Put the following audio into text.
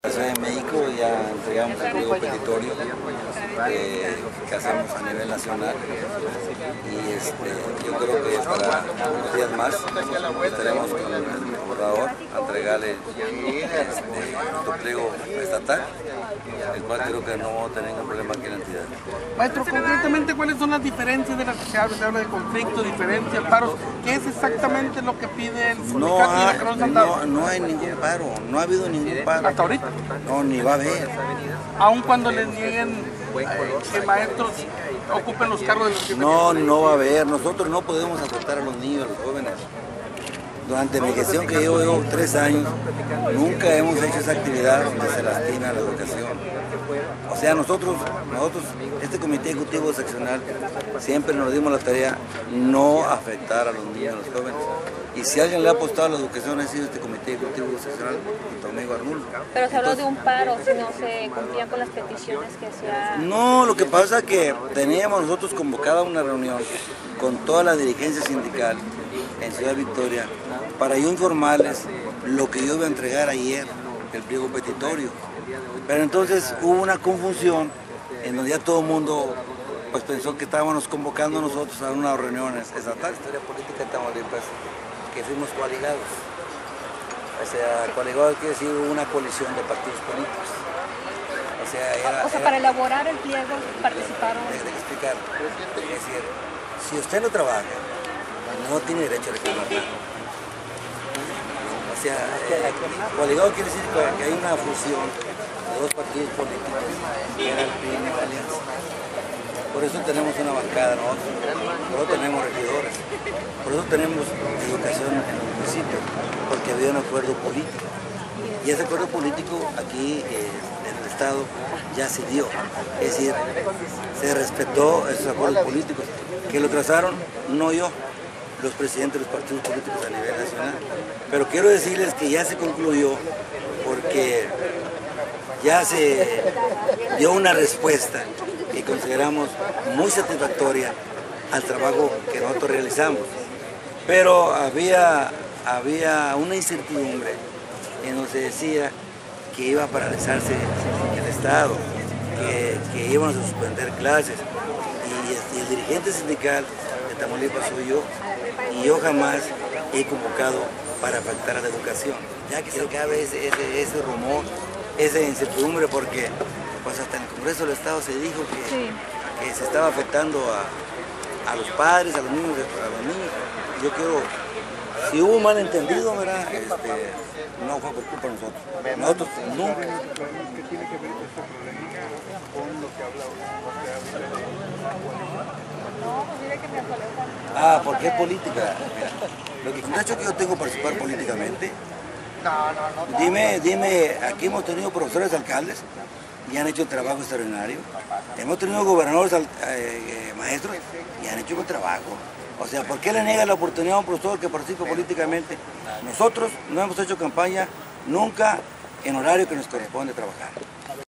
En la Ciudad de México ya entregamos el pliego petitorio que hacemos a nivel nacional y yo creo que para unos días más estaremos con el gobernador a entregarle nuestro pliego estatal, el cual creo que no vamos a tener ningún problema aquí en la entidad. Maestro, concretamente, ¿cuáles son las diferencias de las que se habla? Se habla de conflicto, diferencia, paros. ¿Qué es exactamente lo que pide el sindicato y la Cruz Santa? No hay ningún paro, no ha habido ningún paro. ¿Hasta ahorita? No, ni va a haber. Aun cuando les nieguen que maestros ocupen los cargos de los que... No va a haber. Nosotros no podemos afectar a los niños, a los jóvenes. Durante mi gestión, que llevo 3 años, nunca hemos hecho esa actividad donde se lastima la educación. O sea, nosotros, este comité ejecutivo seccional, siempre nos dimos la tarea no afectar a los niños, a los jóvenes. Y si alguien le ha apostado a la educación, ha sido este comité ejecutivo seccional, junto a amigo Arnulfo. Pero se habló de un paro si no se cumplían con las peticiones que hacía... No, lo que pasa es que teníamos nosotros convocada una reunión con toda la dirigencia sindical en Ciudad Victoria para yo informarles lo que yo iba a entregar ayer, el pliego petitorio. Pero entonces hubo una confusión en donde ya todo el mundo pues pensó que estábamos convocando nosotros a unas reuniones estatales, historia política de Tamaulipas, que fuimos coaligados. O sea, coaligados quiere decir una coalición de partidos políticos. O sea, para elaborar el pliego participaron... Déjame explicar. Es decir, si usted no trabaja, no tiene derecho a reclamar nada. O sea, coaligado quiere decir que hay una fusión de 2 partidos políticos, que era el PRI y la Alianza. Por eso tenemos una bancada nosotros, por eso tenemos regidores, por eso tenemos educación en el municipio, porque había un acuerdo político. Y ese acuerdo político aquí en el Estado ya se dio. Es decir, se respetó esos acuerdos políticos, que lo trazaron no yo, los presidentes de los partidos políticos a nivel nacional. Pero quiero decirles que ya se concluyó porque ya se dio una respuesta que consideramos muy satisfactoria al trabajo que nosotros realizamos. Pero había una incertidumbre en donde se decía que iba a paralizarse el Estado, que iban a suspender clases. Y el dirigente sindical de Tamaulipas soy yo, y yo jamás he convocado para afectar a la educación. Ya que se acabe ese rumor, esa incertidumbre, porque pues hasta en el Congreso del Estado se dijo que se estaba afectando a los padres, a los niños. Yo quiero, si hubo un malentendido, ¿verdad? No fue por culpa de nosotros. Nosotros nunca. ¿Qué tiene que ver este problemita con lo que habla Porque es política. Mira, lo que muchacho que yo tengo que participar políticamente. Dime, aquí hemos tenido profesores alcaldes y han hecho un trabajo extraordinario. Hemos tenido gobernadores, maestros y han hecho un trabajo. O sea, ¿por qué le niega la oportunidad a un profesor que participe políticamente? Nosotros no hemos hecho campaña nunca en horario que nos corresponde trabajar.